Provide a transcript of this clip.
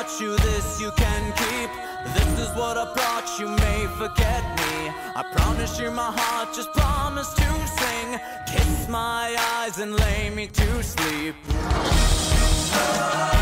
brought you, this you can keep. This is what I brought you, may forget me. I promise you my heart, just promise to sing. Kiss my eyes and lay me to sleep.